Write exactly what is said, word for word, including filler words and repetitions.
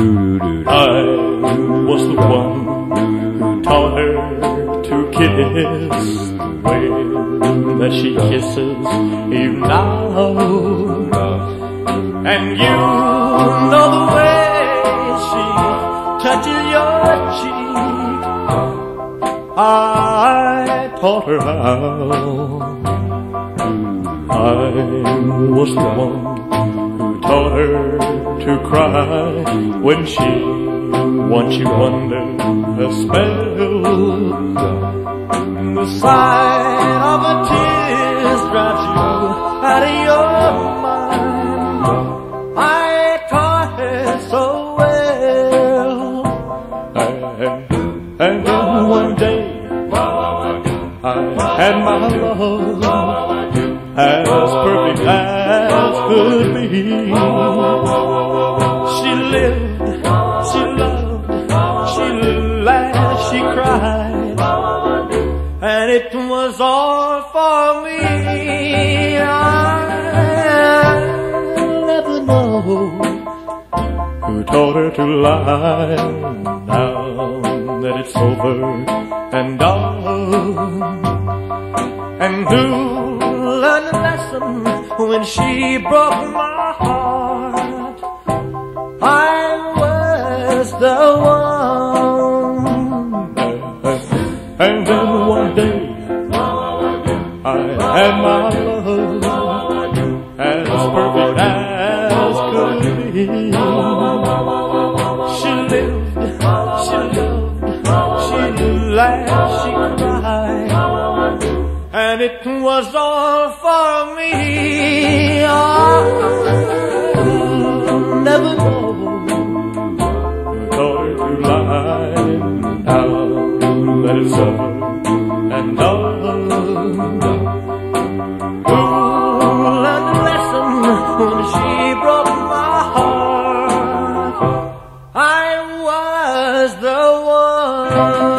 I was the one who taught her to kiss the way that she kisses you now. And you know the way she touches your cheek. I taught her how. I was the one who taught her to cry when she once you under a spell. The sight of a tear drives you out of your mind. I taught her so well. And, and then one day I had my love as perfect as could be. She lived, she loved, she laughed, she cried, and it was all for me. I'll never know who taught her to lie. Now that it's over and done, and who learned a lesson when she broke my heart. I was the one. And then one day I had my love as perfect as could be. She lived, she loved, she laughed, she cried, and it was all for me. I'll never know who taught her to lie. Now that it's over and done, who learned the lesson when she broke my heart? I was the one.